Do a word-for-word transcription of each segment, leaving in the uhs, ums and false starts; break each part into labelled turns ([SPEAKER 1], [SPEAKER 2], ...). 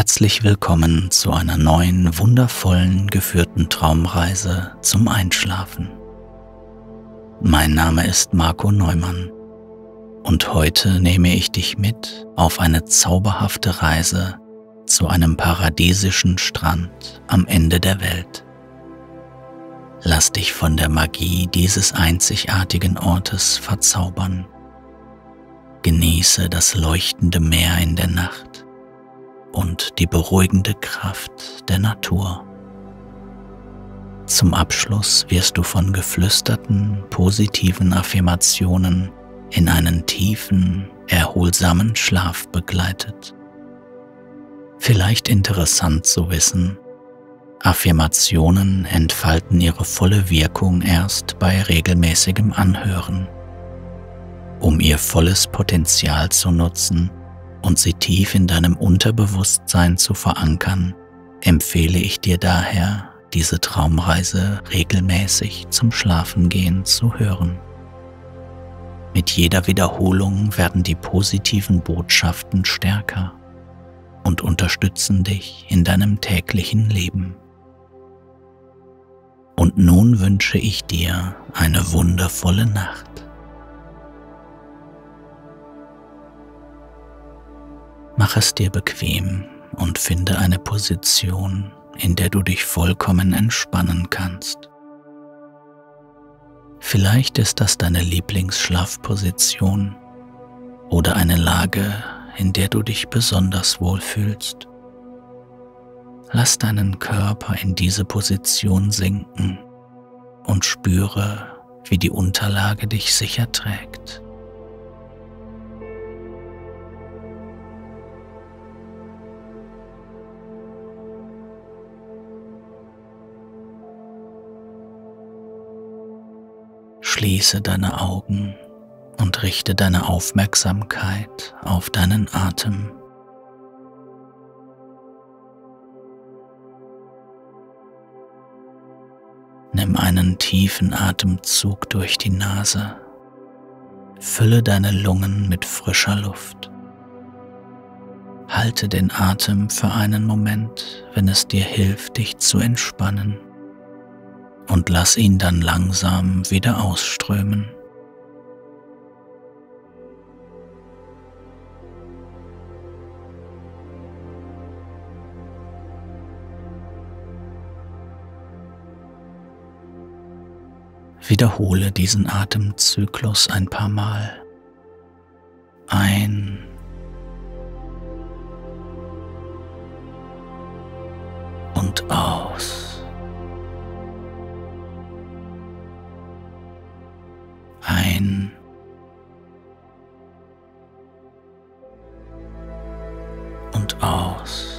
[SPEAKER 1] Herzlich willkommen zu einer neuen, wundervollen, geführten Traumreise zum Einschlafen. Mein Name ist Marco Neumann und heute nehme ich dich mit auf eine zauberhafte Reise zu einem paradiesischen Strand am Ende der Welt. Lass dich von der Magie dieses einzigartigen Ortes verzaubern. Genieße das leuchtende Meer in der Nacht und die beruhigende Kraft der Natur. Zum Abschluss wirst du von geflüsterten, positiven Affirmationen in einen tiefen, erholsamen Schlaf begleitet. Vielleicht interessant zu wissen, Affirmationen entfalten ihre volle Wirkung erst bei regelmäßigem Anhören. Um ihr volles Potenzial zu nutzen und sie tief in deinem Unterbewusstsein zu verankern, empfehle ich dir daher, diese Traumreise regelmäßig zum Schlafengehen zu hören. Mit jeder Wiederholung werden die positiven Botschaften stärker und unterstützen dich in deinem täglichen Leben. Und nun wünsche ich dir eine wundervolle Nacht. Mach es dir bequem und finde eine Position, in der du dich vollkommen entspannen kannst. Vielleicht ist das deine Lieblingsschlafposition oder eine Lage, in der du dich besonders wohl fühlst. Lass deinen Körper in diese Position sinken und spüre, wie die Unterlage dich sicher trägt. Schließe deine Augen und richte deine Aufmerksamkeit auf deinen Atem. Nimm einen tiefen Atemzug durch die Nase. Fülle deine Lungen mit frischer Luft. Halte den Atem für einen Moment, wenn es dir hilft, dich zu entspannen. Und lass ihn dann langsam wieder ausströmen. Wiederhole diesen Atemzyklus ein paar Mal. Ein und aus. Ein und aus.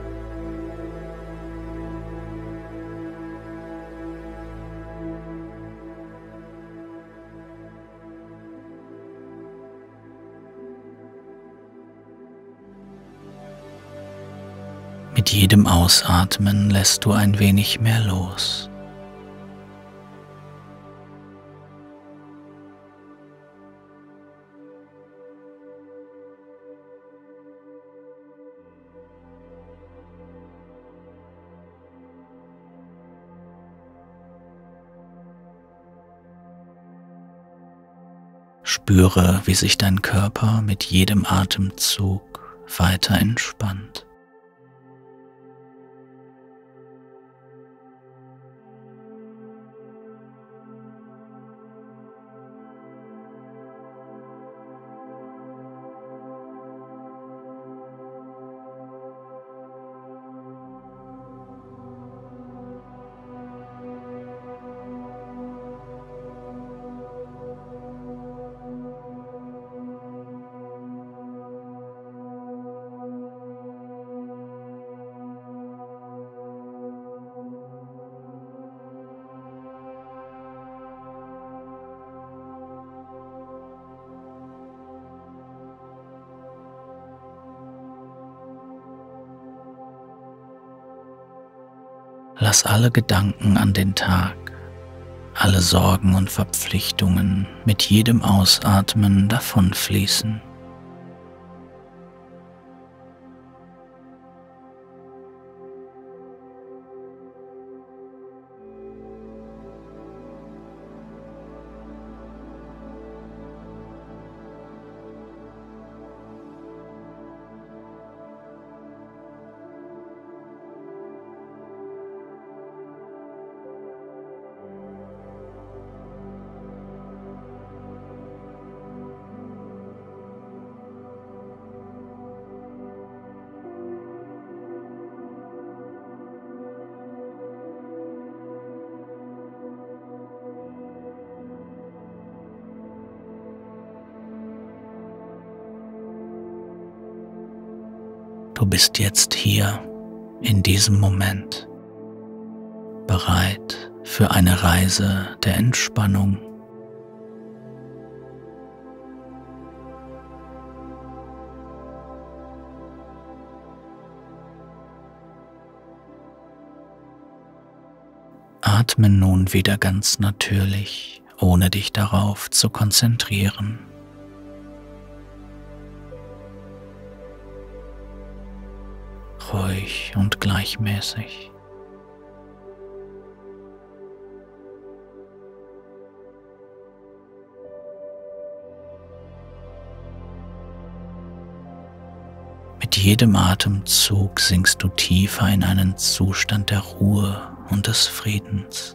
[SPEAKER 1] Mit jedem Ausatmen lässt du ein wenig mehr los. Spüre, wie sich dein Körper mit jedem Atemzug weiter entspannt. Lass alle Gedanken an den Tag, alle Sorgen und Verpflichtungen mit jedem Ausatmen davonfließen. Du bist jetzt hier, in diesem Moment, bereit für eine Reise der Entspannung. Atme nun wieder ganz natürlich, ohne dich darauf zu konzentrieren. Ruhig und gleichmäßig. Mit jedem Atemzug sinkst du tiefer in einen Zustand der Ruhe und des Friedens.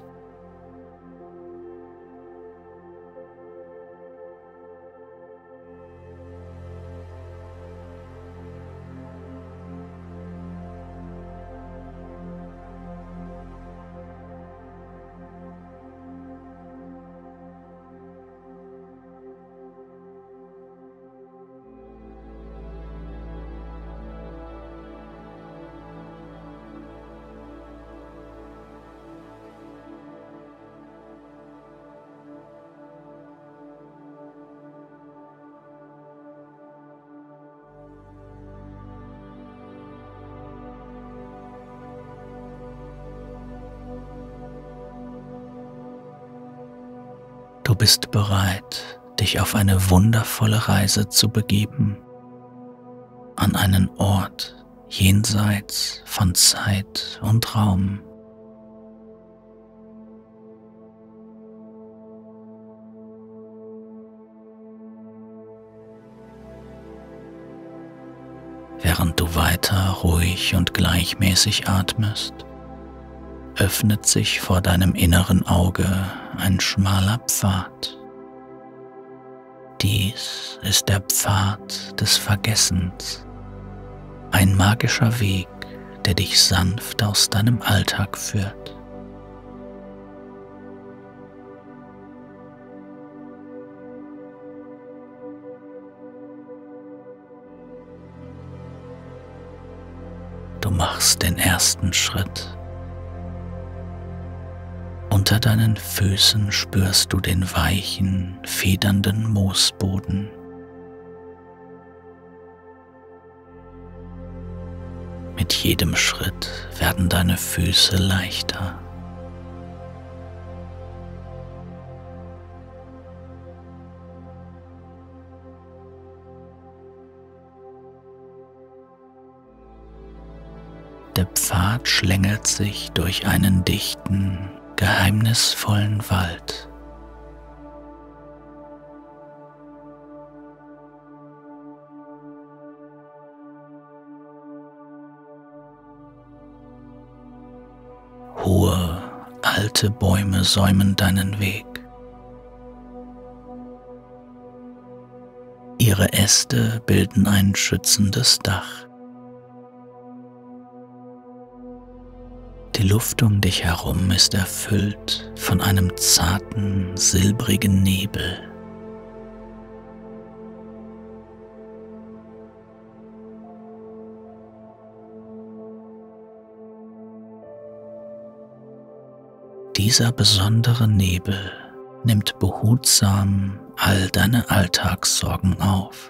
[SPEAKER 1] Du bist bereit, dich auf eine wundervolle Reise zu begeben, an einen Ort jenseits von Zeit und Raum. Während du weiter ruhig und gleichmäßig atmest, öffnet sich vor deinem inneren Auge ein schmaler Pfad. Dies ist der Pfad des Vergessens, ein magischer Weg, der dich sanft aus deinem Alltag führt. Du machst den ersten Schritt. Unter deinen Füßen spürst du den weichen, federnden Moosboden. Mit jedem Schritt werden deine Füße leichter. Der Pfad schlängelt sich durch einen dichten, geheimnisvollen Wald. Hohe, alte Bäume säumen deinen Weg. Ihre Äste bilden ein schützendes Dach. Die Luft um dich herum ist erfüllt von einem zarten, silbrigen Nebel. Dieser besondere Nebel nimmt behutsam all deine Alltagssorgen auf.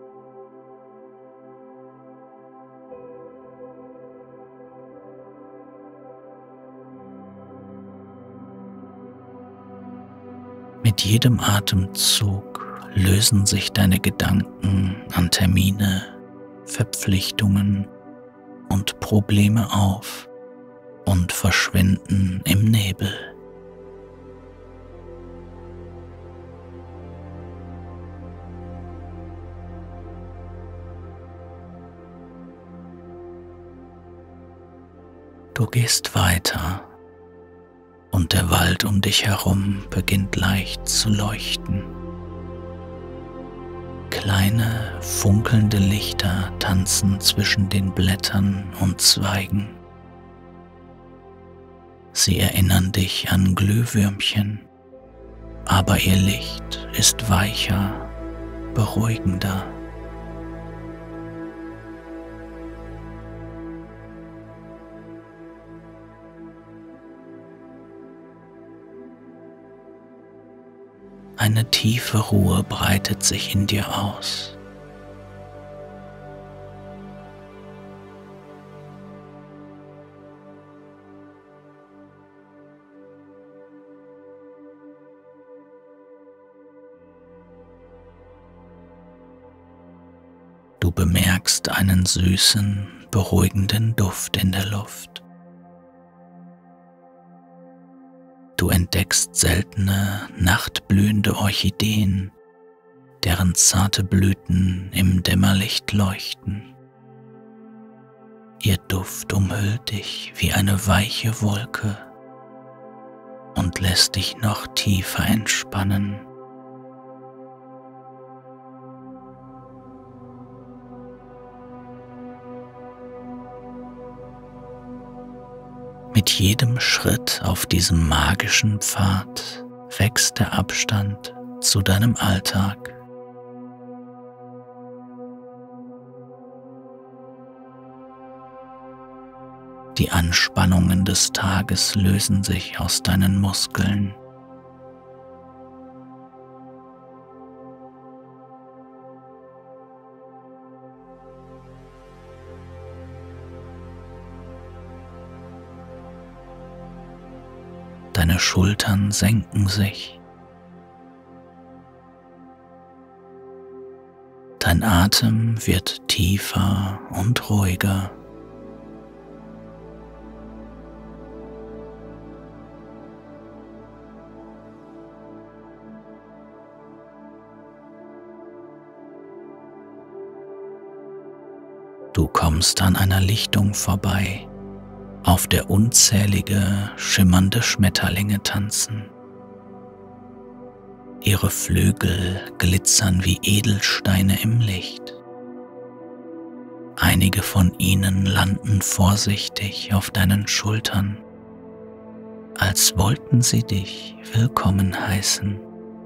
[SPEAKER 1] Mit jedem Atemzug lösen sich deine Gedanken an Termine, Verpflichtungen und Probleme auf und verschwinden im Nebel. Du gehst weiter und der Wald um dich herum beginnt leicht zu leuchten. Kleine, funkelnde Lichter tanzen zwischen den Blättern und Zweigen. Sie erinnern dich an Glühwürmchen, aber ihr Licht ist weicher, beruhigender. Eine tiefe Ruhe breitet sich in dir aus. Du bemerkst einen süßen, beruhigenden Duft in der Luft. Du entdeckst seltene, nachtblühende Orchideen, deren zarte Blüten im Dämmerlicht leuchten. Ihr Duft umhüllt dich wie eine weiche Wolke und lässt dich noch tiefer entspannen. Mit jedem Schritt auf diesem magischen Pfad wächst der Abstand zu deinem Alltag. Die Anspannungen des Tages lösen sich aus deinen Muskeln. Deine Schultern senken sich. Dein Atem wird tiefer und ruhiger. Du kommst an einer Lichtung vorbei, auf der unzählige, schimmernde Schmetterlinge tanzen. Ihre Flügel glitzern wie Edelsteine im Licht. Einige von ihnen landen vorsichtig auf deinen Schultern, als wollten sie dich willkommen heißen.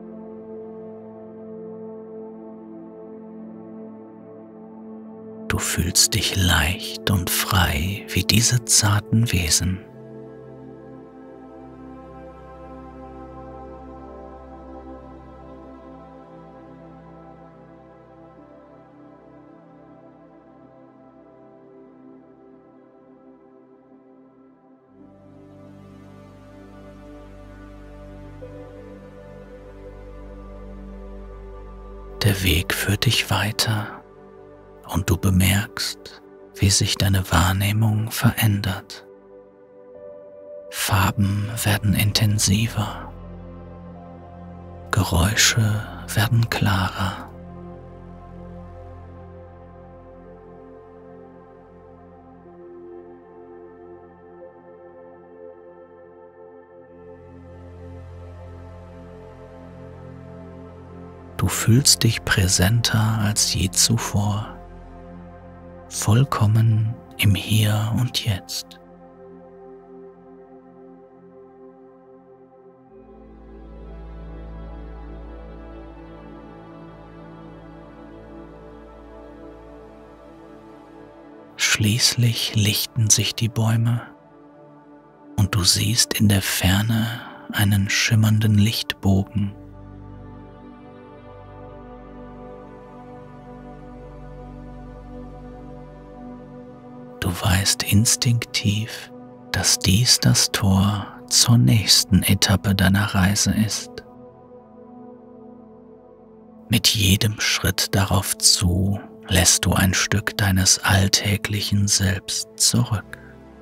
[SPEAKER 1] Du fühlst dich leicht und frei wie diese zarten Wesen. Der Weg führt dich weiter. Und du bemerkst, wie sich deine Wahrnehmung verändert. Farben werden intensiver, Geräusche werden klarer. Du fühlst dich präsenter als je zuvor. Vollkommen im Hier und Jetzt. Schließlich lichten sich die Bäume und du siehst in der Ferne einen schimmernden Lichtbogen. Du weißt instinktiv, dass dies das Tor zur nächsten Etappe deiner Reise ist. Mit jedem Schritt darauf zu, lässt du ein Stück deines alltäglichen Selbst zurück.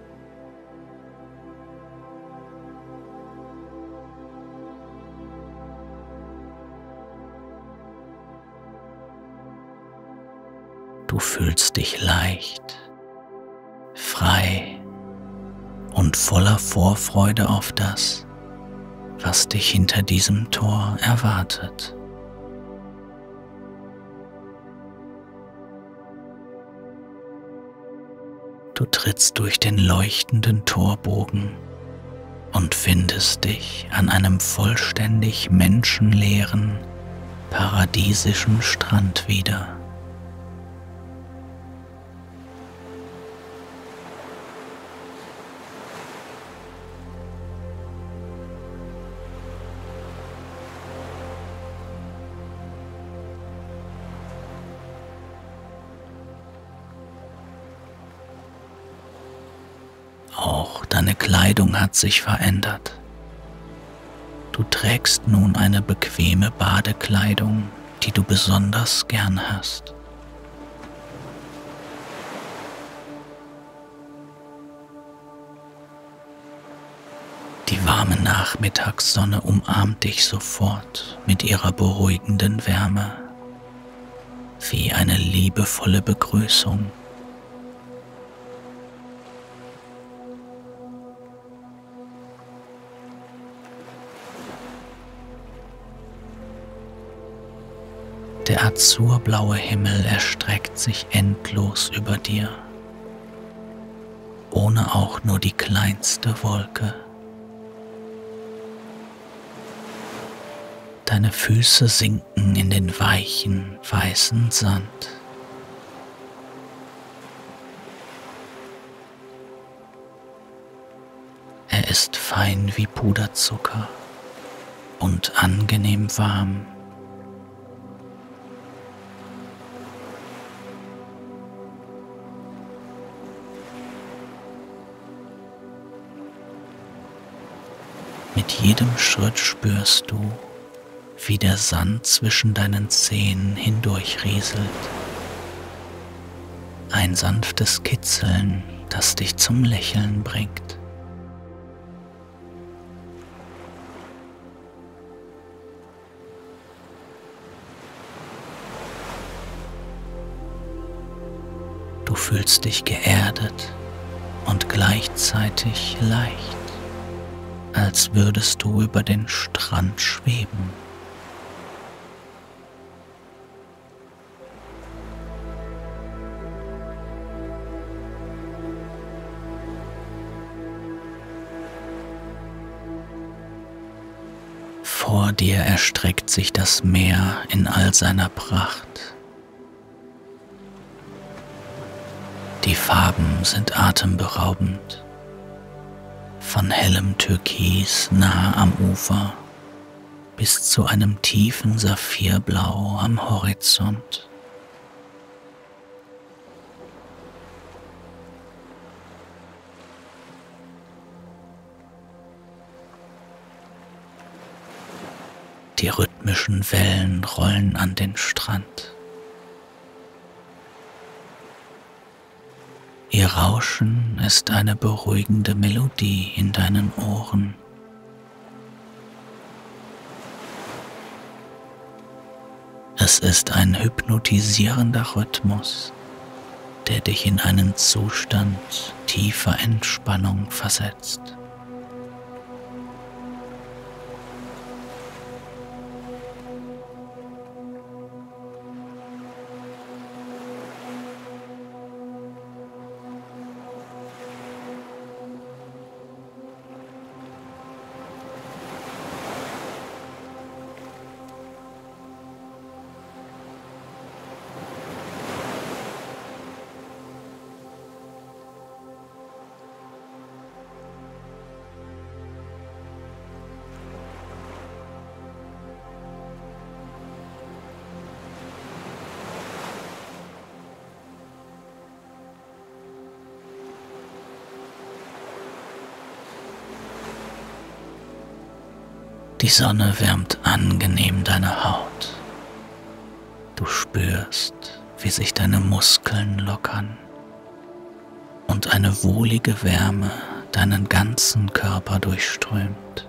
[SPEAKER 1] Du fühlst dich leicht, frei und voller Vorfreude auf das, was dich hinter diesem Tor erwartet. Du trittst durch den leuchtenden Torbogen und findest dich an einem vollständig menschenleeren, paradiesischen Strand wieder. Auch deine Kleidung hat sich verändert. Du trägst nun eine bequeme Badekleidung, die du besonders gern hast. Die warme Nachmittagssonne umarmt dich sofort mit ihrer beruhigenden Wärme, wie eine liebevolle Begrüßung. Der azurblaue Himmel erstreckt sich endlos über dir, ohne auch nur die kleinste Wolke. Deine Füße sinken in den weichen, weißen Sand. Er ist fein wie Puderzucker und angenehm warm. Mit jedem Schritt spürst du, wie der Sand zwischen deinen Zehen hindurchrieselt. Ein sanftes Kitzeln, das dich zum Lächeln bringt. Du fühlst dich geerdet und gleichzeitig leicht, als würdest du über den Strand schweben. Vor dir erstreckt sich das Meer in all seiner Pracht. Die Farben sind atemberaubend. Von hellem Türkis nahe am Ufer bis zu einem tiefen Saphirblau am Horizont. Die rhythmischen Wellen rollen an den Strand. Ihr Rauschen ist eine beruhigende Melodie in deinen Ohren. Es ist ein hypnotisierender Rhythmus, der dich in einen Zustand tiefer Entspannung versetzt. Die Sonne wärmt angenehm deine Haut. Du spürst, wie sich deine Muskeln lockern und eine wohlige Wärme deinen ganzen Körper durchströmt.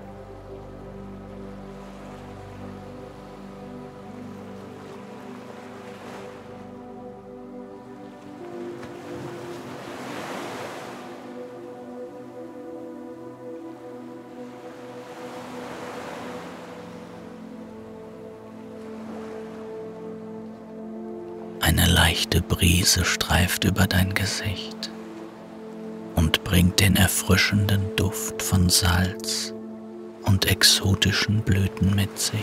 [SPEAKER 1] Eine leichte Brise streift über dein Gesicht und bringt den erfrischenden Duft von Salz und exotischen Blüten mit sich.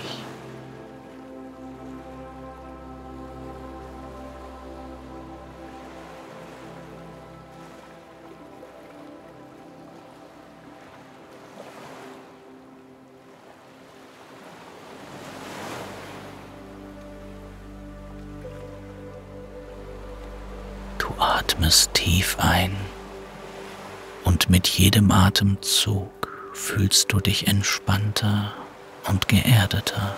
[SPEAKER 1] Du atmest tief ein und Und mit jedem Atemzug fühlst du dich entspannter und geerdeter.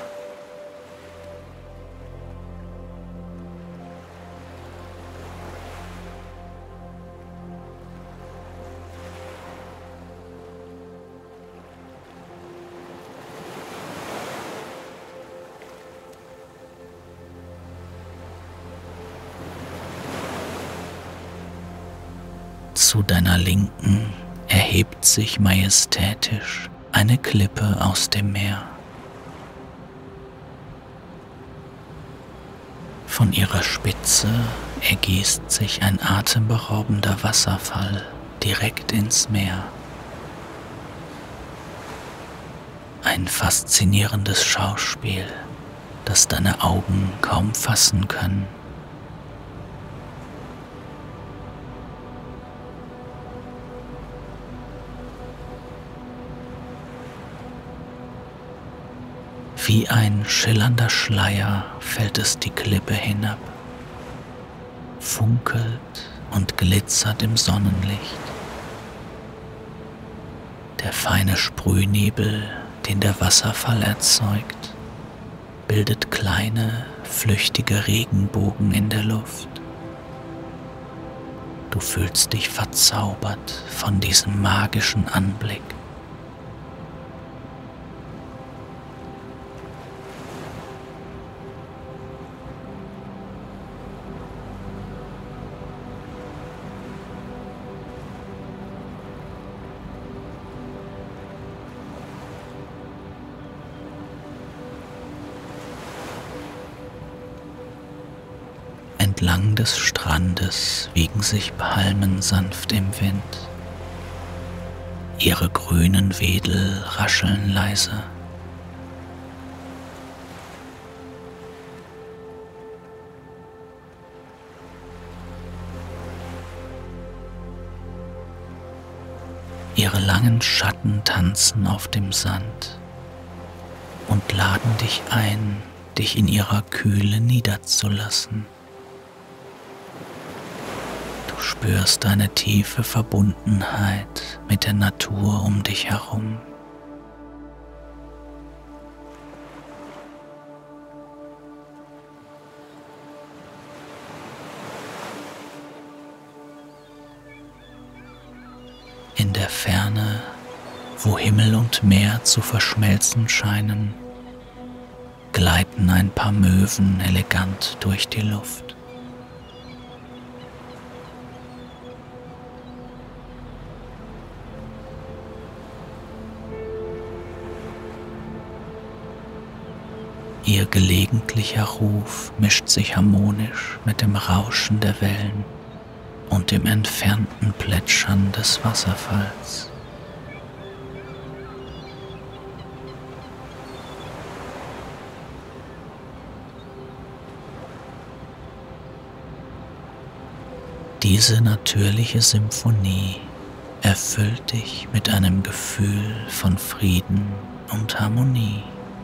[SPEAKER 1] Zu deiner Linken erhebt sich majestätisch eine Klippe aus dem Meer. Von ihrer Spitze ergießt sich ein atemberaubender Wasserfall direkt ins Meer. Ein faszinierendes Schauspiel, das deine Augen kaum fassen können. Wie ein schillernder Schleier fällt es die Klippe hinab, funkelt und glitzert im Sonnenlicht. Der feine Sprühnebel, den der Wasserfall erzeugt, bildet kleine, flüchtige Regenbogen in der Luft. Du fühlst dich verzaubert von diesem magischen Anblick. Entlang des Strandes wiegen sich Palmen sanft im Wind. Ihre grünen Wedel rascheln leise. Ihre langen Schatten tanzen auf dem Sand und laden dich ein, dich in ihrer Kühle niederzulassen. Du spürst eine tiefe Verbundenheit mit der Natur um dich herum. In der Ferne, wo Himmel und Meer zu verschmelzen scheinen, gleiten ein paar Möwen elegant durch die Luft. Ihr gelegentlicher Ruf mischt sich harmonisch mit dem Rauschen der Wellen und dem entfernten Plätschern des Wasserfalls. Diese natürliche Symphonie erfüllt dich mit einem Gefühl von Frieden und Harmonie.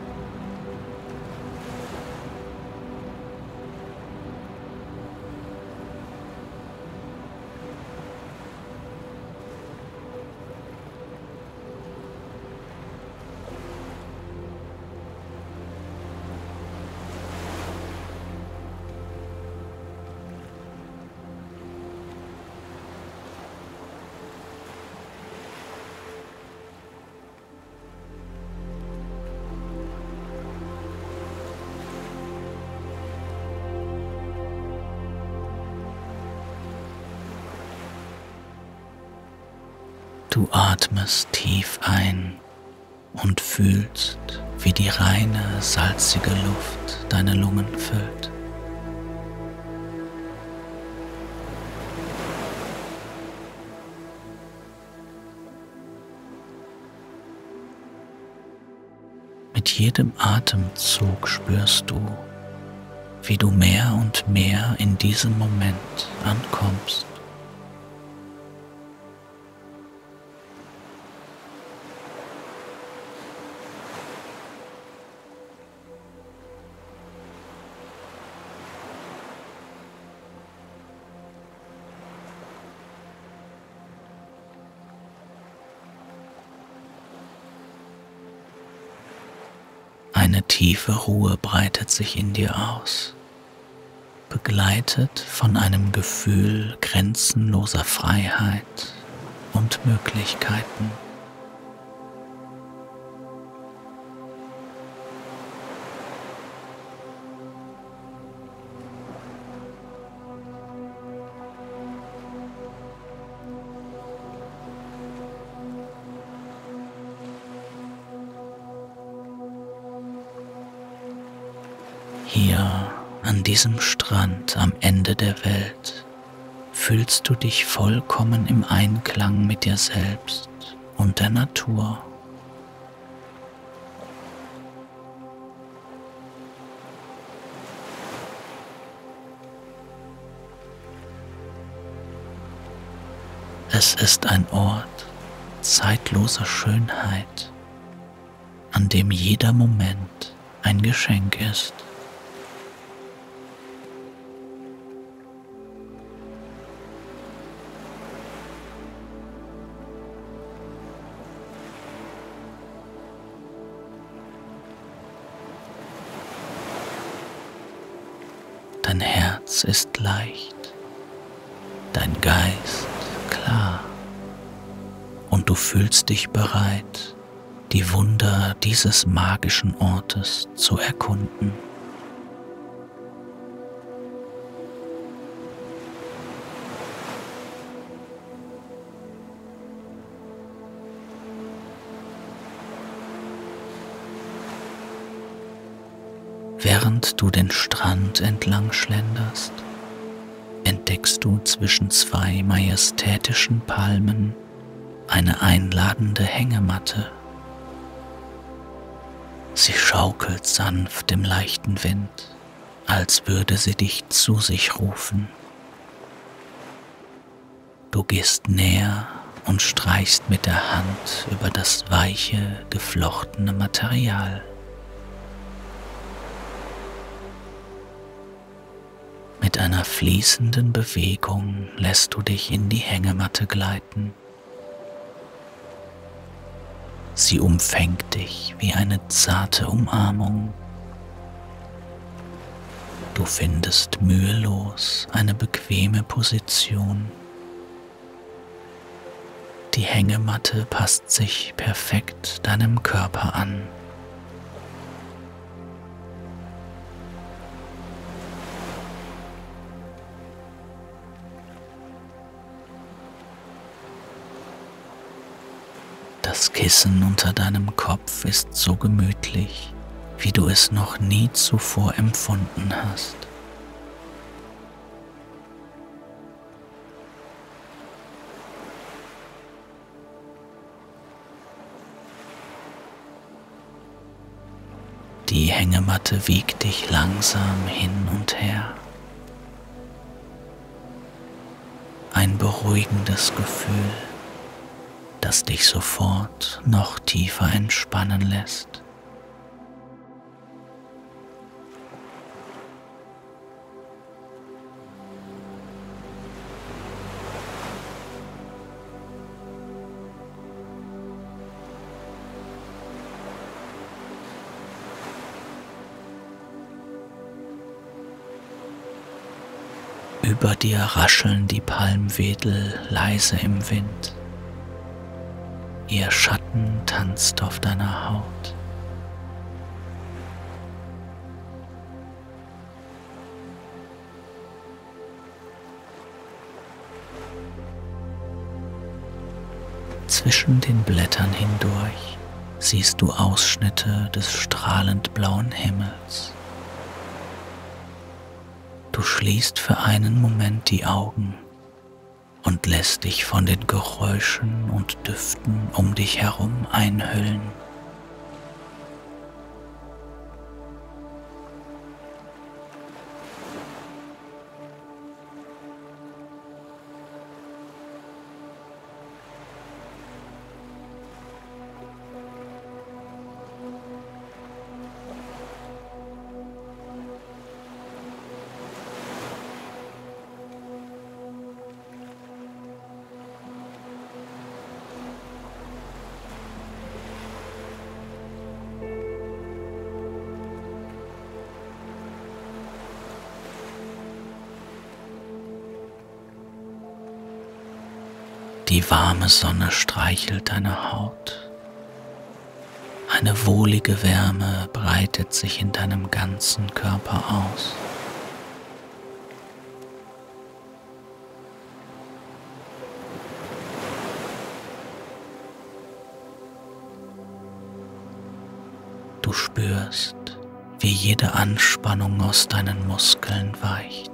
[SPEAKER 1] Du atmest tief ein und fühlst, wie die reine, salzige Luft deine Lungen füllt. Mit jedem Atemzug spürst du, wie du mehr und mehr in diesem Moment ankommst. Eine tiefe Ruhe breitet sich in dir aus, begleitet von einem Gefühl grenzenloser Freiheit und Möglichkeiten. Hier an diesem Strand am Ende der Welt fühlst du dich vollkommen im Einklang mit dir selbst und der Natur. Es ist ein Ort zeitloser Schönheit, an dem jeder Moment ein Geschenk ist. Dein Herz ist leicht, dein Geist klar und du fühlst dich bereit, die Wunder dieses magischen Ortes zu erkunden. Während du den Strand entlang schlenderst, entdeckst du zwischen zwei majestätischen Palmen eine einladende Hängematte. Sie schaukelt sanft im leichten Wind, als würde sie dich zu sich rufen. Du gehst näher und streichst mit der Hand über das weiche, geflochtene Material. Mit einer fließenden Bewegung lässt du dich in die Hängematte gleiten. Sie umfängt dich wie eine zarte Umarmung. Du findest mühelos eine bequeme Position. Die Hängematte passt sich perfekt deinem Körper an. Das Kissen unter deinem Kopf ist so gemütlich, wie du es noch nie zuvor empfunden hast. Die Hängematte wiegt dich langsam hin und her. Ein beruhigendes Gefühl, das dich sofort noch tiefer entspannen lässt. Über dir rascheln die Palmwedel leise im Wind. Ihr Schatten tanzt auf deiner Haut. Zwischen den Blättern hindurch siehst du Ausschnitte des strahlend blauen Himmels. Du schließt für einen Moment die Augen und lässt dich von den Geräuschen und Düften um dich herum einhüllen. Die warme Sonne streichelt deine Haut. Eine wohlige Wärme breitet sich in deinem ganzen Körper aus. Du spürst, wie jede Anspannung aus deinen Muskeln weicht.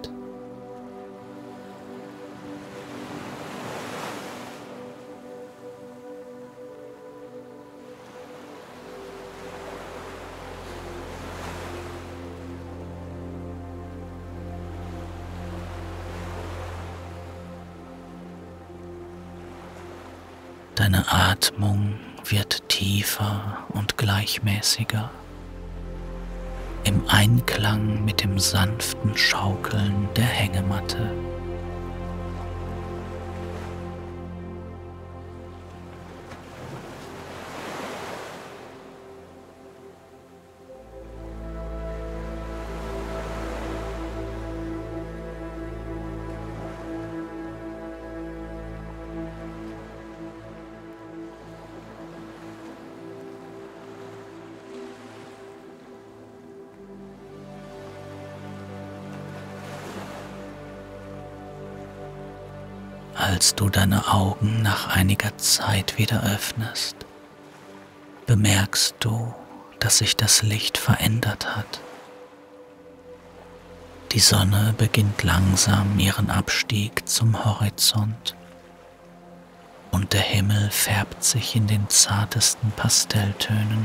[SPEAKER 1] Deine Atmung wird tiefer und gleichmäßiger, im Einklang mit dem sanften Schaukeln der Hängematte. Als du deine Augen nach einiger Zeit wieder öffnest, bemerkst du, dass sich das Licht verändert hat. Die Sonne beginnt langsam ihren Abstieg zum Horizont und der Himmel färbt sich in den zartesten Pastelltönen.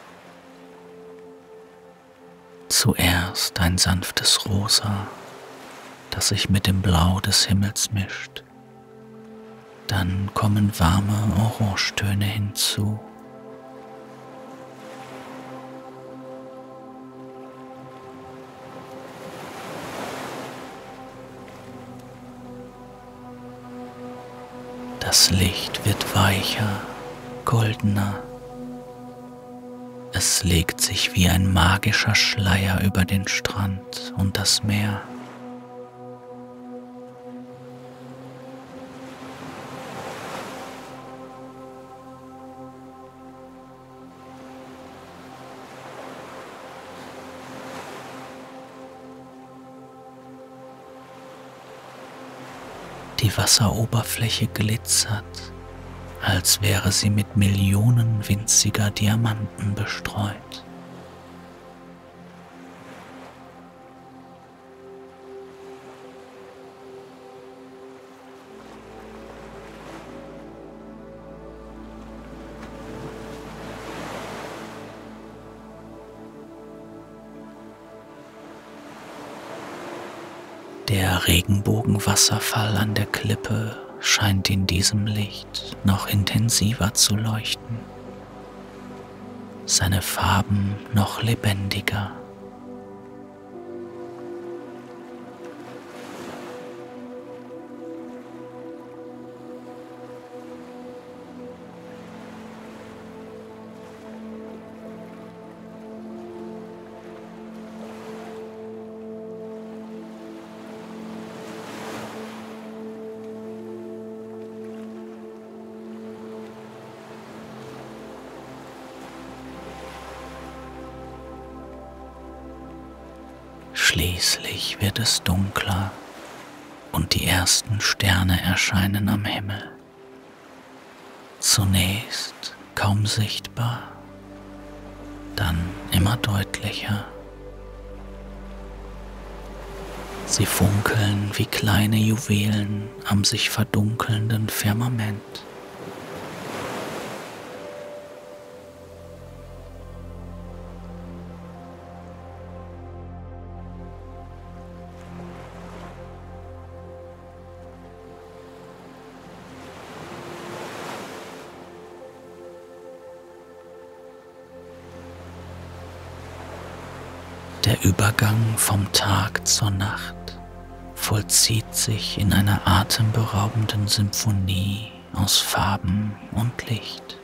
[SPEAKER 1] Zuerst ein sanftes Rosa, das sich mit dem Blau des Himmels mischt. Dann kommen warme Orangetöne hinzu. Das Licht wird weicher, goldener. Es legt sich wie ein magischer Schleier über den Strand und das Meer. Die Wasseroberfläche glitzert, als wäre sie mit Millionen winziger Diamanten bestreut. Der Regenbogenwasserfall an der Klippe scheint in diesem Licht noch intensiver zu leuchten, seine Farben noch lebendiger. Schließlich wird es dunkler und die ersten Sterne erscheinen am Himmel. Zunächst kaum sichtbar, dann immer deutlicher. Sie funkeln wie kleine Juwelen am sich verdunkelnden Firmament. Der Übergang vom Tag zur Nacht vollzieht sich in einer atemberaubenden Symphonie aus Farben und Licht.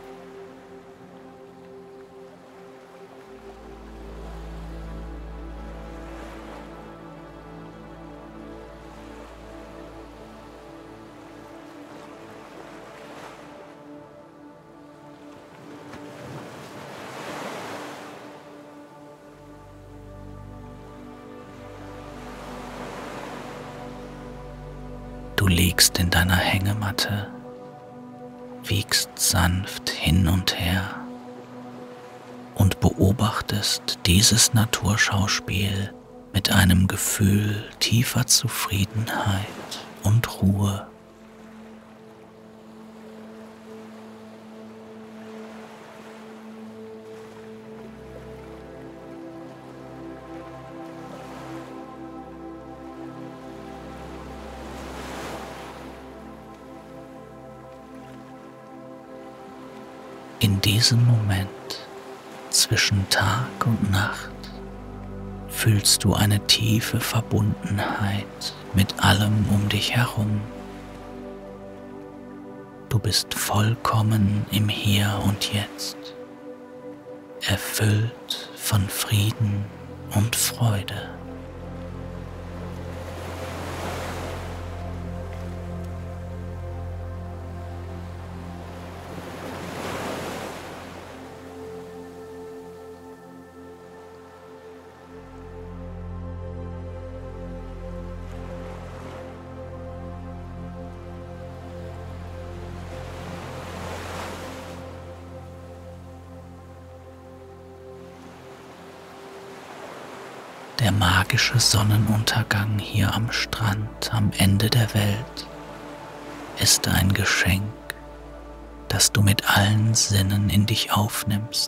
[SPEAKER 1] Du liegst in deiner Hängematte, wiegst sanft hin und her und beobachtest dieses Naturschauspiel mit einem Gefühl tiefer Zufriedenheit und Ruhe. In diesem Moment zwischen Tag und Nacht fühlst du eine tiefe Verbundenheit mit allem um dich herum. Du bist vollkommen im Hier und Jetzt, erfüllt von Frieden und Freude. Der magische Sonnenuntergang hier am Strand am Ende der Welt ist ein Geschenk, das du mit allen Sinnen in dich aufnimmst,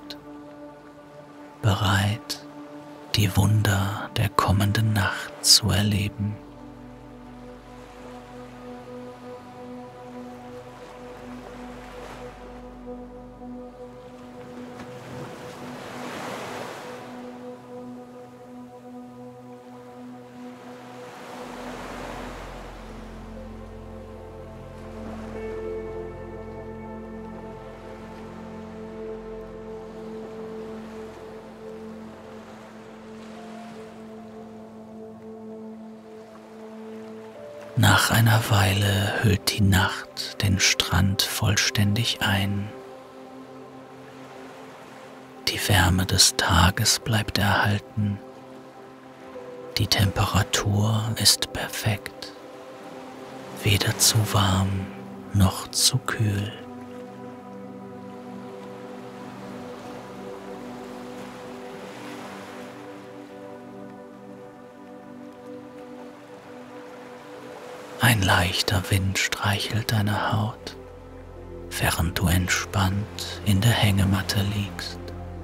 [SPEAKER 1] bereit, die Wunder der kommenden Nacht zu erleben. Nach einer Weile hüllt die Nacht den Strand vollständig ein. Die Wärme des Tages bleibt erhalten. Die Temperatur ist perfekt, weder zu warm noch zu kühl. Ein leichter Wind streichelt deine Haut, während du entspannt in der Hängematte liegst.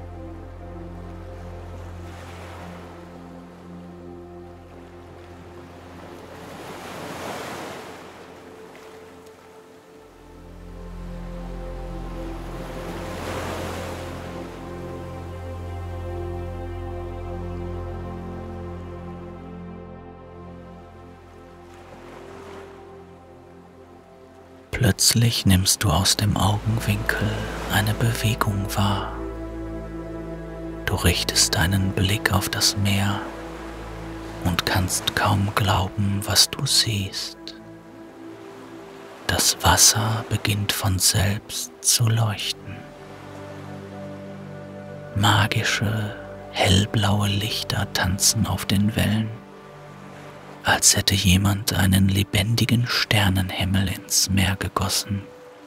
[SPEAKER 1] Plötzlich nimmst du aus dem Augenwinkel eine Bewegung wahr. Du richtest deinen Blick auf das Meer und kannst kaum glauben, was du siehst. Das Wasser beginnt von selbst zu leuchten. Magische, hellblaue Lichter tanzen auf den Wellen, als hätte jemand einen lebendigen Sternenhimmel ins Meer gegossen.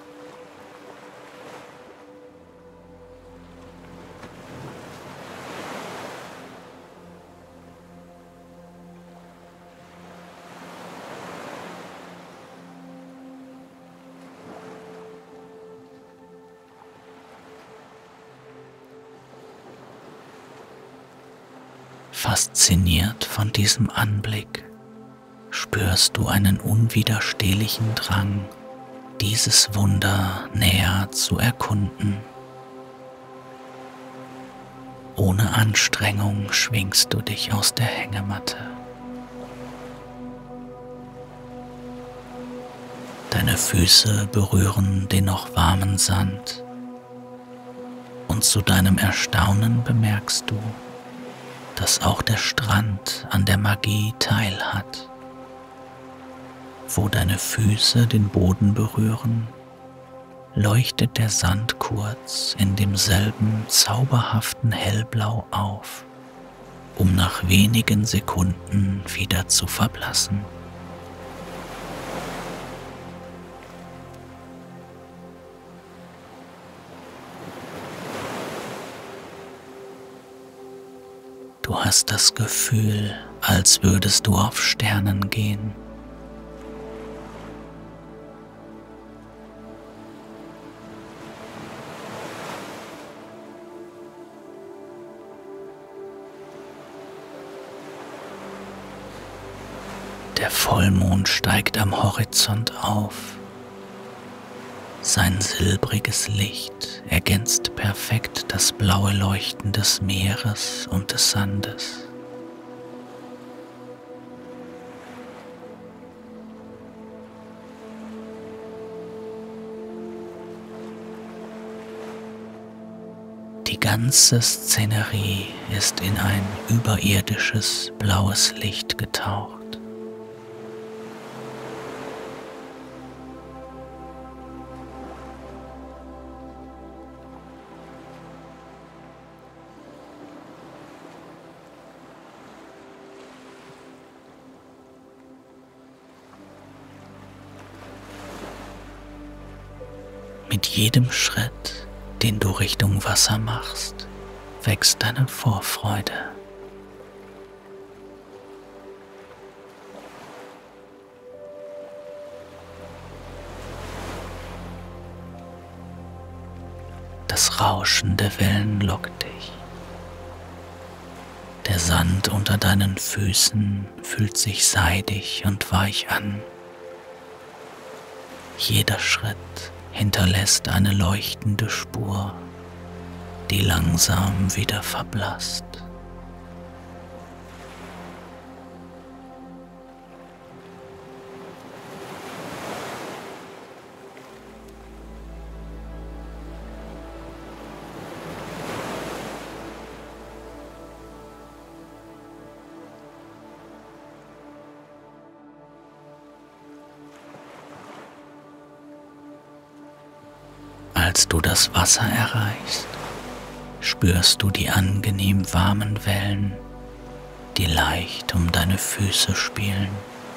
[SPEAKER 1] Fasziniert von diesem Anblick spürst du einen unwiderstehlichen Drang, dieses Wunder näher zu erkunden. Ohne Anstrengung schwingst du dich aus der Hängematte. Deine Füße berühren den noch warmen Sand und zu deinem Erstaunen bemerkst du, dass auch der Strand an der Magie teilhat. Wo deine Füße den Boden berühren, leuchtet der Sand kurz in demselben zauberhaften Hellblau auf, um nach wenigen Sekunden wieder zu verblassen. Du hast das Gefühl, als würdest du auf Sternen gehen. Der Vollmond steigt am Horizont auf. Sein silbriges Licht ergänzt perfekt das blaue Leuchten des Meeres und des Sandes. Die ganze Szenerie ist in ein überirdisches blaues Licht getaucht. Mit jedem Schritt, den du Richtung Wasser machst, wächst deine Vorfreude. Das Rauschen der Wellen lockt dich. Der Sand unter deinen Füßen fühlt sich seidig und weich an. Jeder Schritt hinterlässt eine leuchtende Spur, die langsam wieder verblasst. Als du das Wasser erreichst, spürst du die angenehm warmen Wellen, die leicht um deine Füße spielen.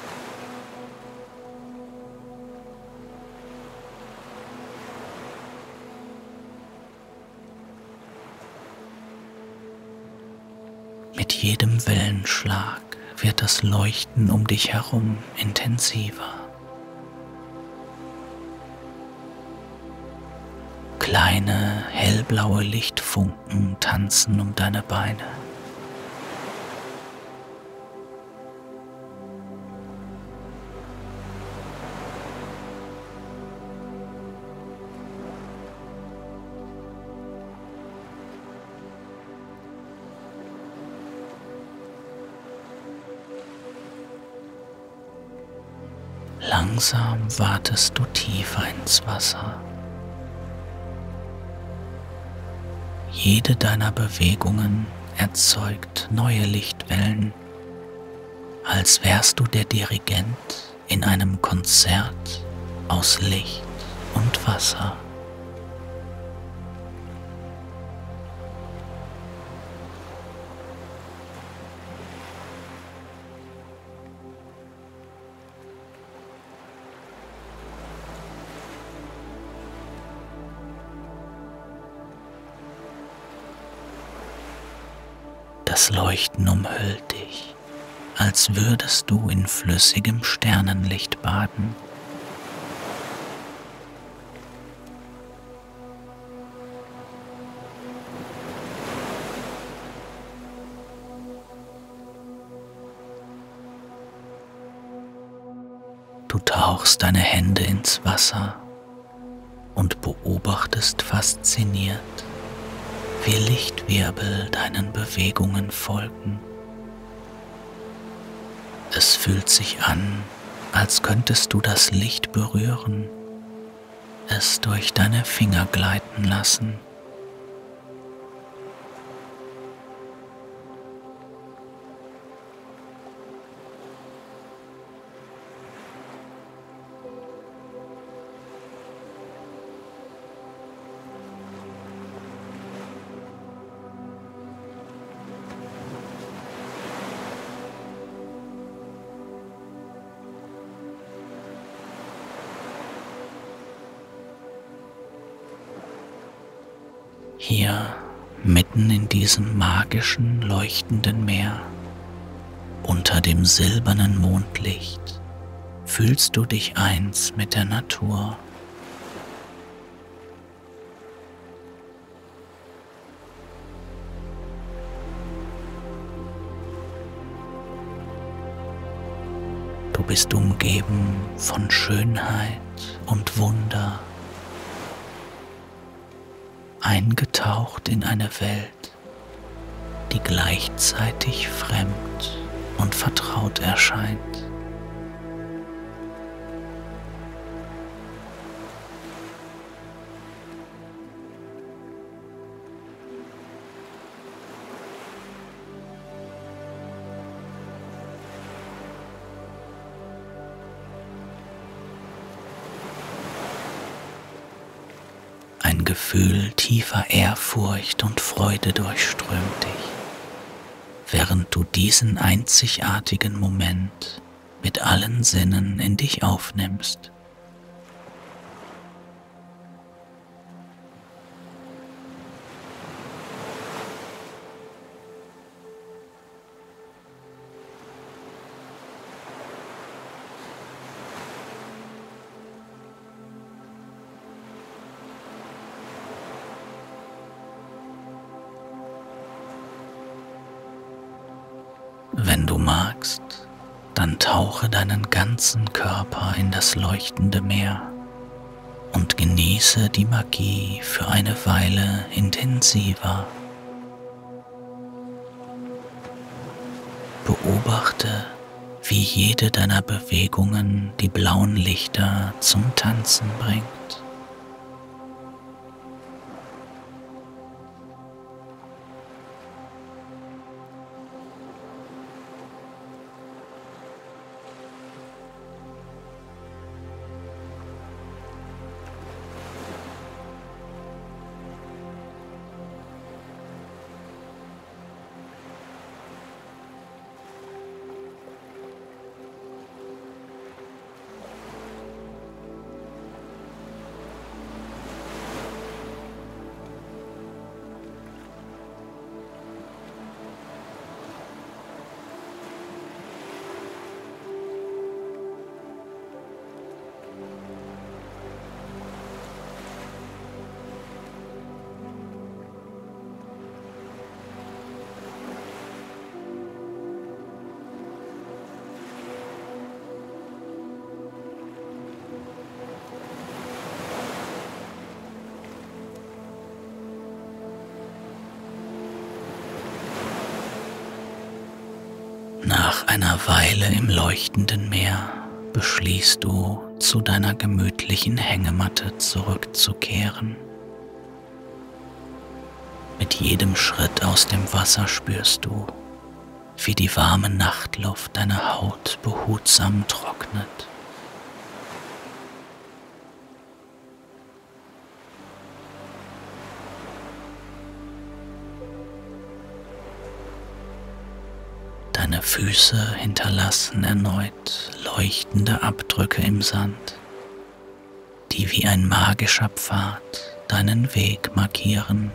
[SPEAKER 1] Mit jedem Wellenschlag wird das Leuchten um dich herum intensiver. Kleine, hellblaue Lichtfunken tanzen um deine Beine. Langsam watest du tiefer ins Wasser. Jede deiner Bewegungen erzeugt neue Lichtwellen, als wärst du der Dirigent in einem Konzert aus Licht und Wasser. Das Leuchten umhüllt dich, als würdest du in flüssigem Sternenlicht baden. Du tauchst deine Hände ins Wasser und beobachtest fasziniert, wie Lichtwirbel deinen Bewegungen folgen. Es fühlt sich an, als könntest du das Licht berühren, es durch deine Finger gleiten lassen. Hier Mitten in diesem magischen, leuchtenden Meer, unter dem silbernen Mondlicht, fühlst du dich eins mit der Natur. Du bist umgeben von Schönheit und Wunder, eingetaucht in eine Welt, die gleichzeitig fremd und vertraut erscheint. Ein Gefühl tiefer Ehrfurcht und Freude durchströmt dich, während du diesen einzigartigen Moment mit allen Sinnen in dich aufnimmst. Wenn du magst, dann tauche deinen ganzen Körper in das leuchtende Meer und genieße die Magie für eine Weile intensiver. Beobachte, wie jede deiner Bewegungen die blauen Lichter zum Tanzen bringt. Nach einer Weile im leuchtenden Meer beschließt du, zu deiner gemütlichen Hängematte zurückzukehren. Mit jedem Schritt aus dem Wasser spürst du, wie die warme Nachtluft deine Haut behutsam trocknet. Deine Füße hinterlassen erneut leuchtende Abdrücke im Sand, die wie ein magischer Pfad deinen Weg markieren.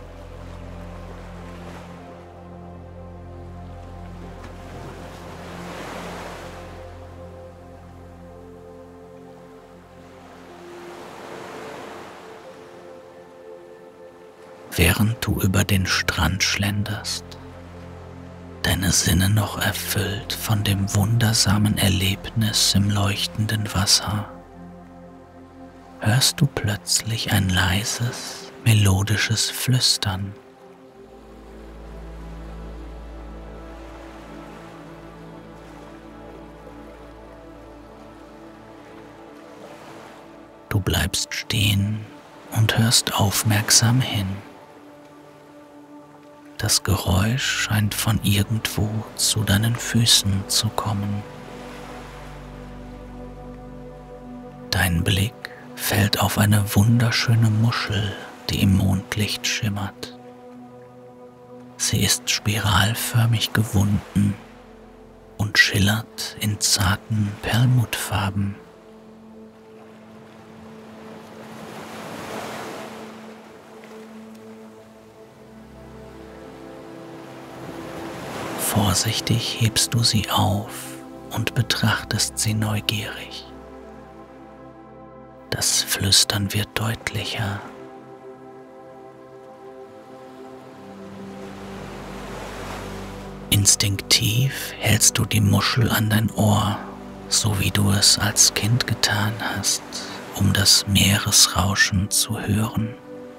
[SPEAKER 1] Während du über den Strand schlenderst, deine Sinne noch erfüllt von dem wundersamen Erlebnis im leuchtenden Wasser, hörst du plötzlich ein leises, melodisches Flüstern. Du bleibst stehen und hörst aufmerksam hin. Das Geräusch scheint von irgendwo zu deinen Füßen zu kommen. Dein Blick fällt auf eine wunderschöne Muschel, die im Mondlicht schimmert. Sie ist spiralförmig gewunden und schillert in zarten Perlmuttfarben. Vorsichtig hebst du sie auf und betrachtest sie neugierig. Das Flüstern wird deutlicher. Instinktiv hältst du die Muschel an dein Ohr, so wie du es als Kind getan hast, um das Meeresrauschen zu hören.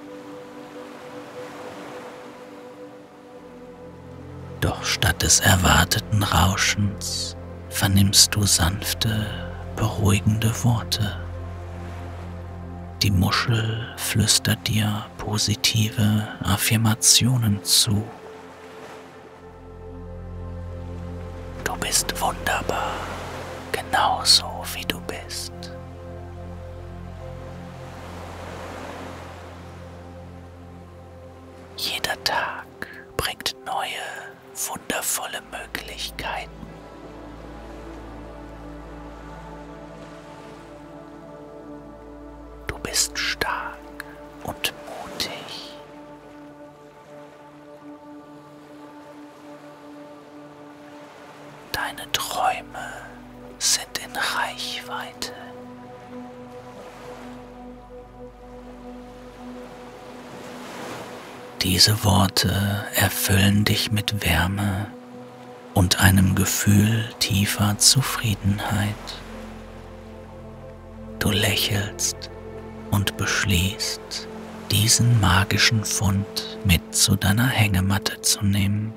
[SPEAKER 1] Doch statt des erwarteten Rauschens vernimmst du sanfte, beruhigende Worte. Die Muschel flüstert dir positive Affirmationen zu. Du bist wunderbar, genauso wie du bist. Jeder Tag bringt neue, wundervolle Möglichkeiten. Du bist stark und mutig. Deine Träume sind in Reichweite. Diese Worte erfüllen dich mit Wärme und einem Gefühl tiefer Zufriedenheit. Du lächelst und beschließt, diesen magischen Fund mit zu deiner Hängematte zu nehmen.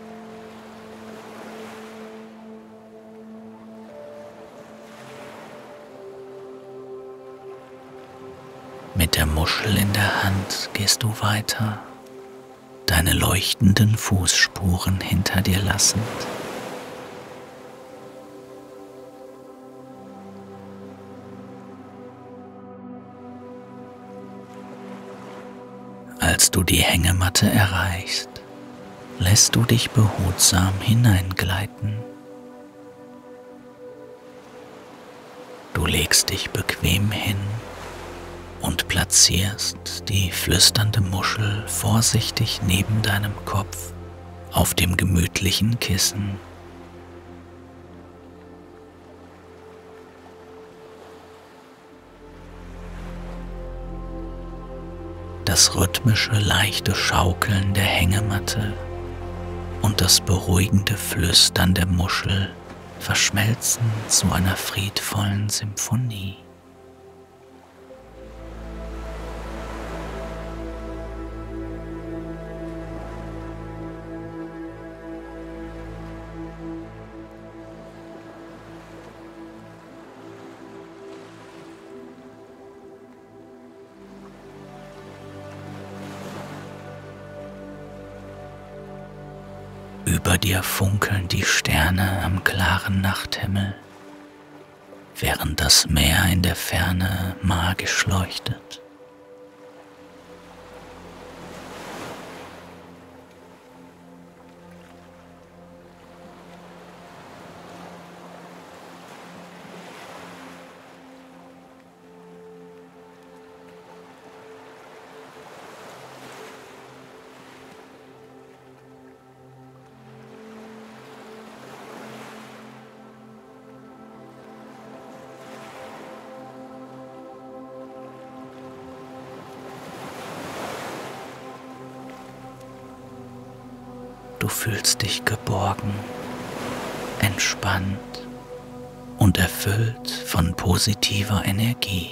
[SPEAKER 1] Mit der Muschel in der Hand gehst du weiter, deine leuchtenden Fußspuren hinter dir lassend. Als du die Hängematte erreichst, lässt du dich behutsam hineingleiten. Du legst dich bequem hin und platzierst die flüsternde Muschel vorsichtig neben deinem Kopf auf dem gemütlichen Kissen. Das rhythmische, leichte Schaukeln der Hängematte und das beruhigende Flüstern der Muschel verschmelzen zu einer friedvollen Symphonie. Über dir funkeln die Sterne am klaren Nachthimmel, während das Meer in der Ferne magisch leuchtet. Du fühlst dich geborgen, entspannt und erfüllt von positiver Energie.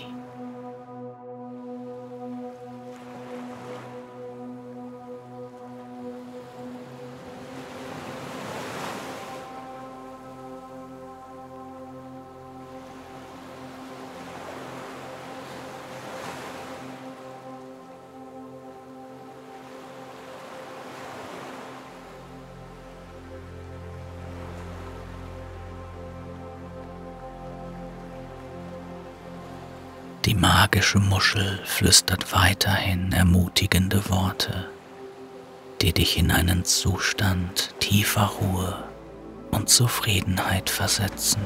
[SPEAKER 1] Die magische Muschel flüstert weiterhin ermutigende Worte, die dich in einen Zustand tiefer Ruhe und Zufriedenheit versetzen.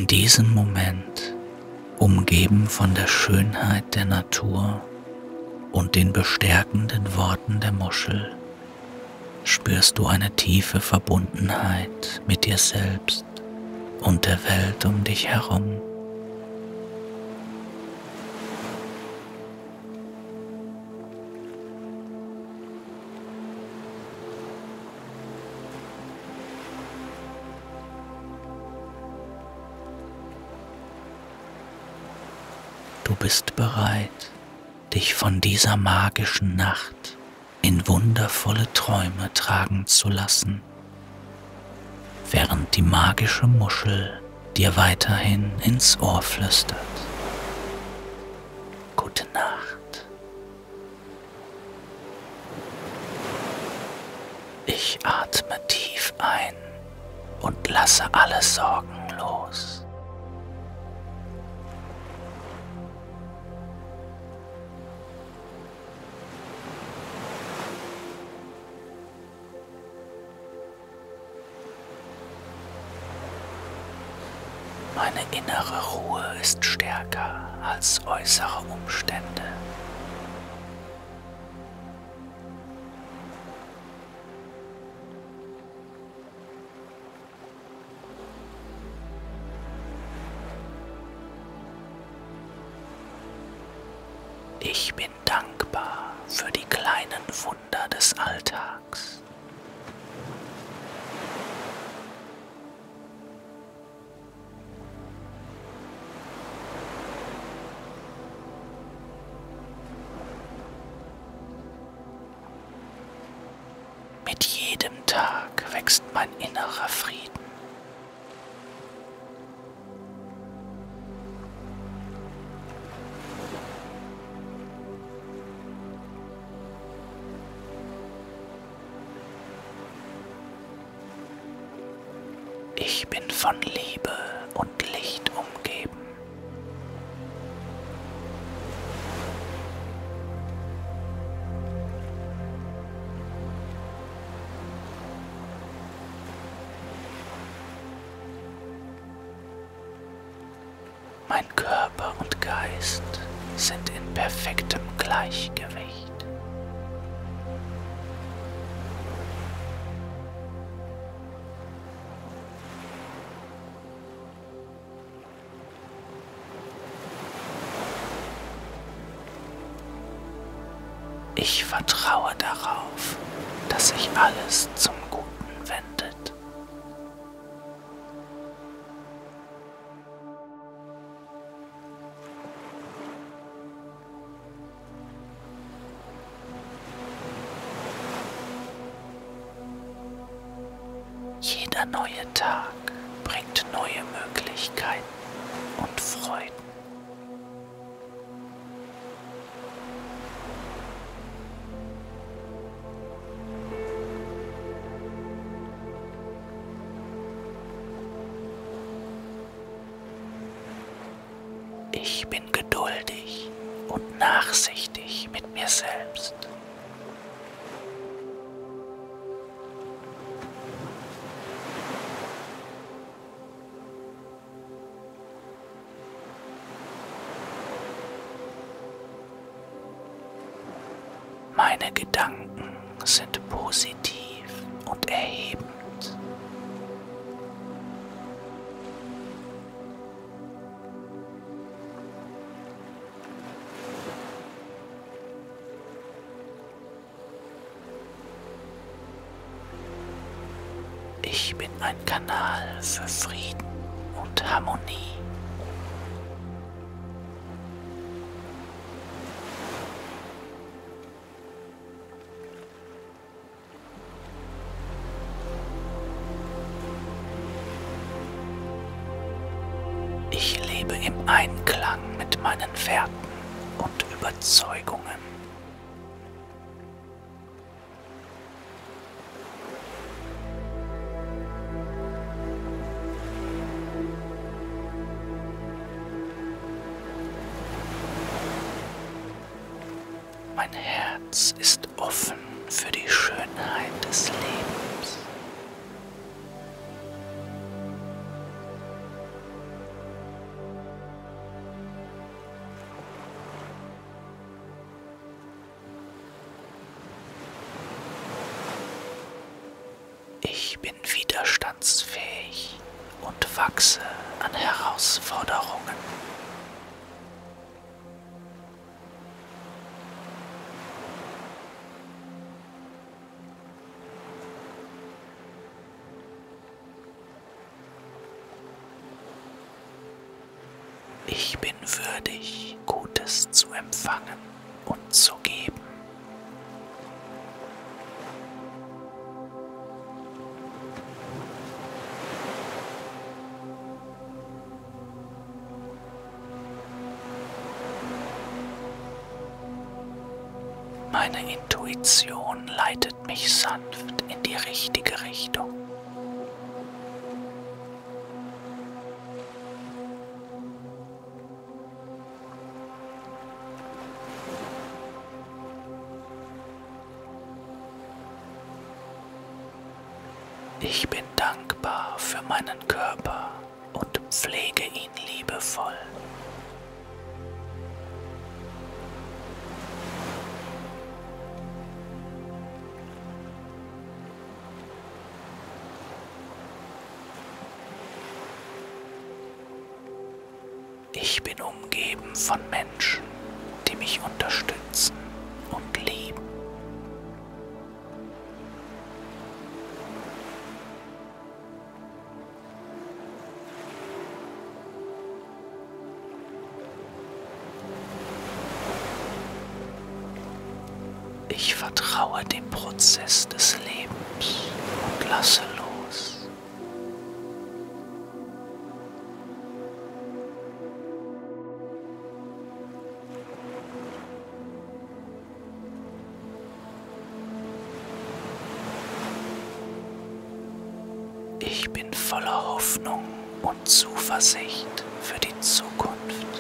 [SPEAKER 1] diesem Moment, umgeben von der Schönheit der Natur und den bestärkenden Worten der Muschel, spürst du eine tiefe Verbundenheit mit dir selbst und der Welt um dich herum. Du bist bereit, dich von dieser magischen Nacht in wundervolle Träume tragen zu lassen, während die magische Muschel dir weiterhin ins Ohr flüstert. Gute Nacht. Ich atme tief ein und lasse alle Sorgen los. Meine innere Ruhe ist stärker als äußere Umstände. Ich bin dankbar für die kleinen Wunder des Alltags. Mit jedem Tag wächst mein innerer Frieden. Ich bin von Liebe und Licht umgeben. Mein Körper und Geist sind in perfektem Gleichgewicht. Ich vertraue darauf, dass sich alles zum Guten wendet. Jeder neue Tag bringt neue Möglichkeiten und Freuden. Ich bin geduldig und nachsichtig mit mir selbst. Meine Gedanken sind positiv und erhebend. Ich bin ein Kanal für Frieden und Harmonie. Ich lebe im Einklang mit meinen Werten und Überzeugungen. Mein Herz ist offen für die Schönheit des Lebens. Ich bin widerstandsfähig und wachse an Herausforderungen. Ich bin würdig, Gutes zu empfangen und zu geben. Meine Intuition leitet mich sanft in die richtige Richtung. Ich bin dankbar für meinen Körper und pflege ihn liebevoll. Ich bin umgeben von Menschen, die mich unterstützen und lieben. Ich vertraue dem Prozess des Lebens und lasse los. Ich bin voller Hoffnung und Zuversicht für die Zukunft.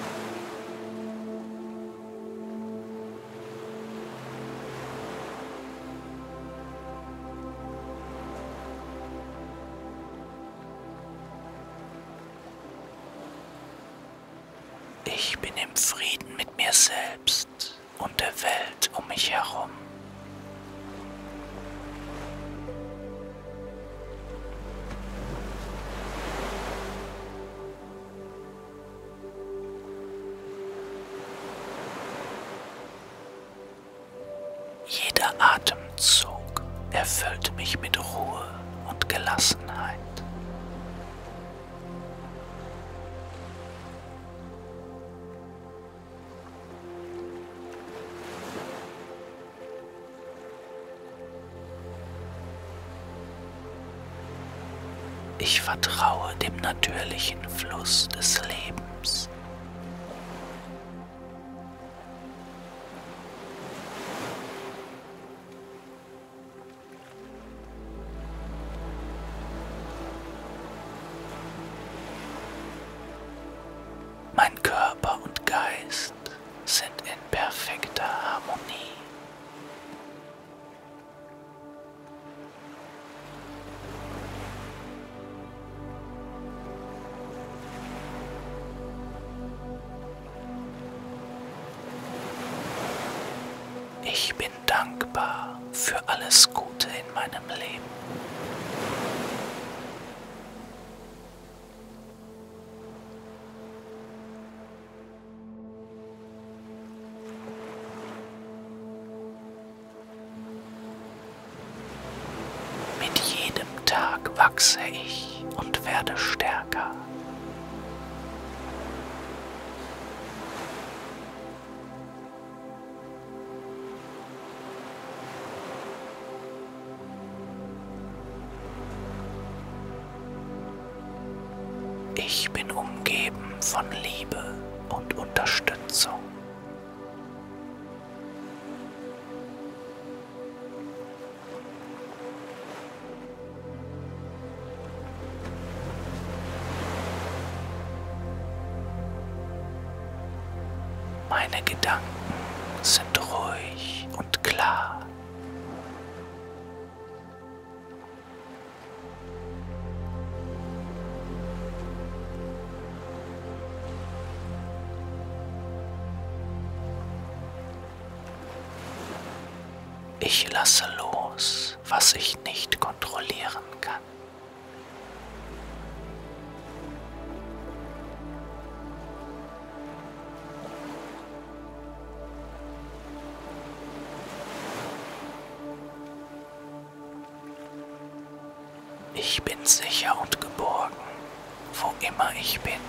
[SPEAKER 1] Ich bin im Frieden mit mir selbst und der Welt um mich herum. Jeder Atemzug erfüllt mich mit Ruhe und Gelassenheit. Ich vertraue dem natürlichen Fluss des Lebens. Mein Körper und Geist sind in perfekter Harmonie. Ich bin dankbar für alles Gute in meinem Leben. Mit jedem Tag wachse ich und werde stärker. Ich bin umgeben von Liebe und Unterstützung. Meine Gedanken sind ruhig und klar. Ich lasse los. aus, was ich nicht kontrollieren kann. Ich bin sicher und geborgen, wo immer ich bin.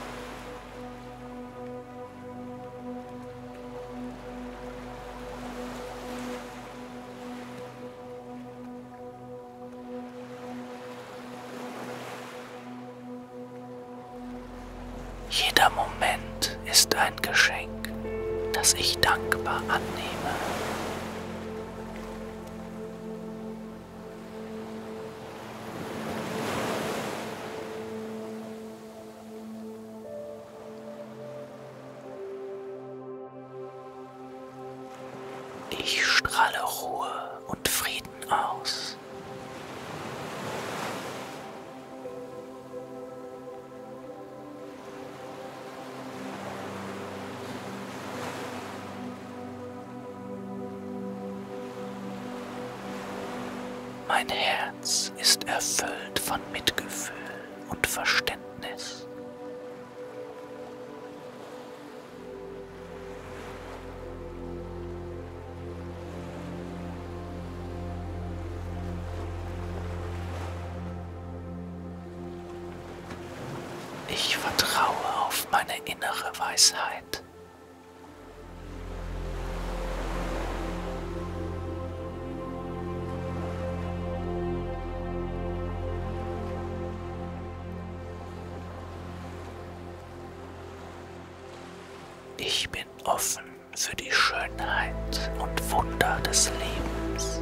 [SPEAKER 1] Jeder Moment ist ein Geschenk, das ich dankbar annehme. Ich strahle Ruhe und Frieden aus. Mein Herz ist erfüllt von Mitgefühl und Verständnis. Ich vertraue auf meine innere Weisheit. Ich bin offen für die Schönheit und Wunder des Lebens.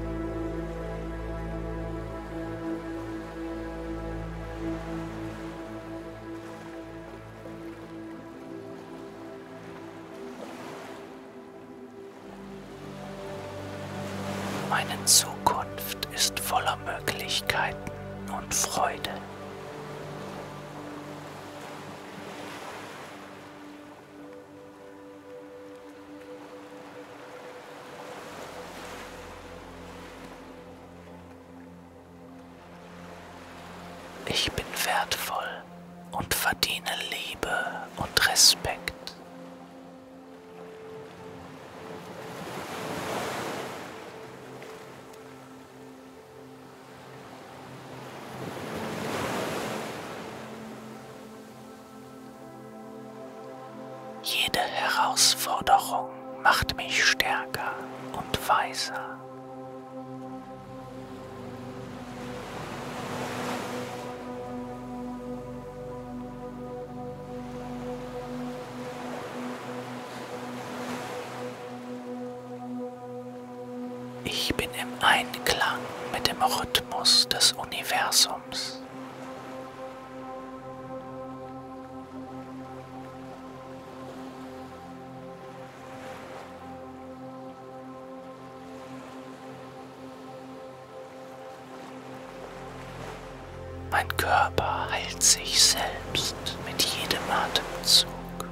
[SPEAKER 1] Meine Zukunft ist voller Möglichkeiten und Freude. Ich bin wertvoll und verdiene Liebe und Respekt. Jede Herausforderung macht mich stärker und weiser. Ich bin im Einklang mit dem Rhythmus des Universums. Mein Körper heilt sich selbst mit jedem Atemzug.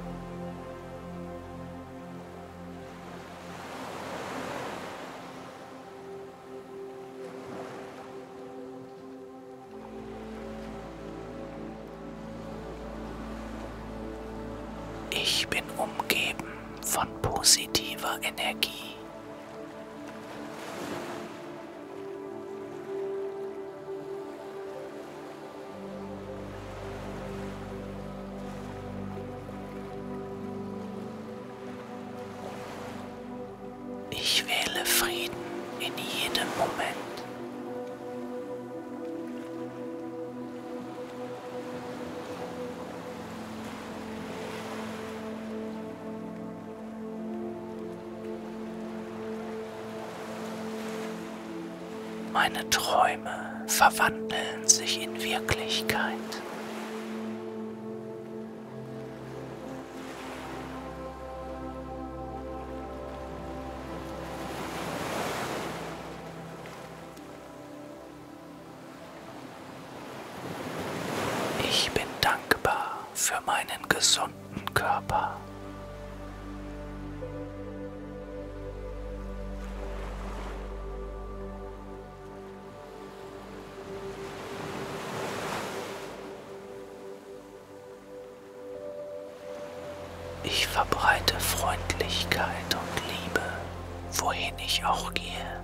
[SPEAKER 1] Ich bin umgeben von positiver Energie. Ich wähle Frieden in jedem Moment. Meine Träume verwandeln sich in Wirklichkeit. Ich bin dankbar für meinen gesunden Körper. verbreite Freundlichkeit und Liebe, wohin ich auch gehe.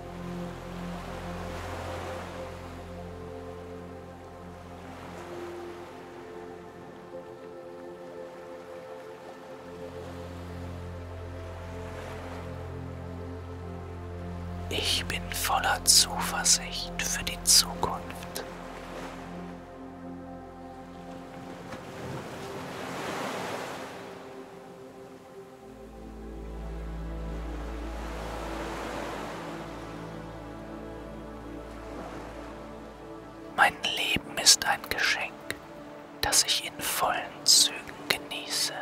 [SPEAKER 1] Ich bin voller Zuversicht für die Zukunft. Mein Leben ist ein Geschenk, das ich in vollen Zügen genieße.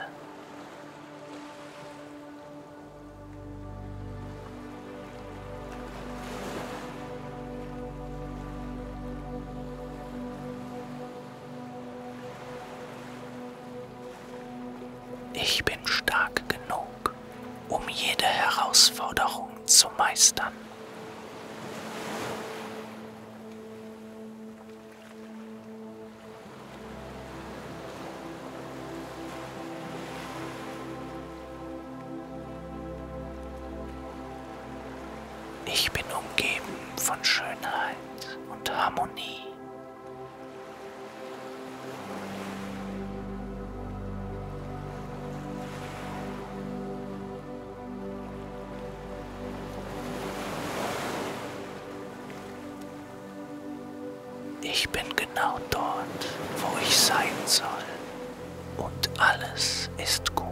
[SPEAKER 1] Ich bin stark genug, um jede Herausforderung zu meistern. Ich bin umgeben von Schönheit und Harmonie. Ich bin genau dort, wo ich sein soll, und alles ist gut.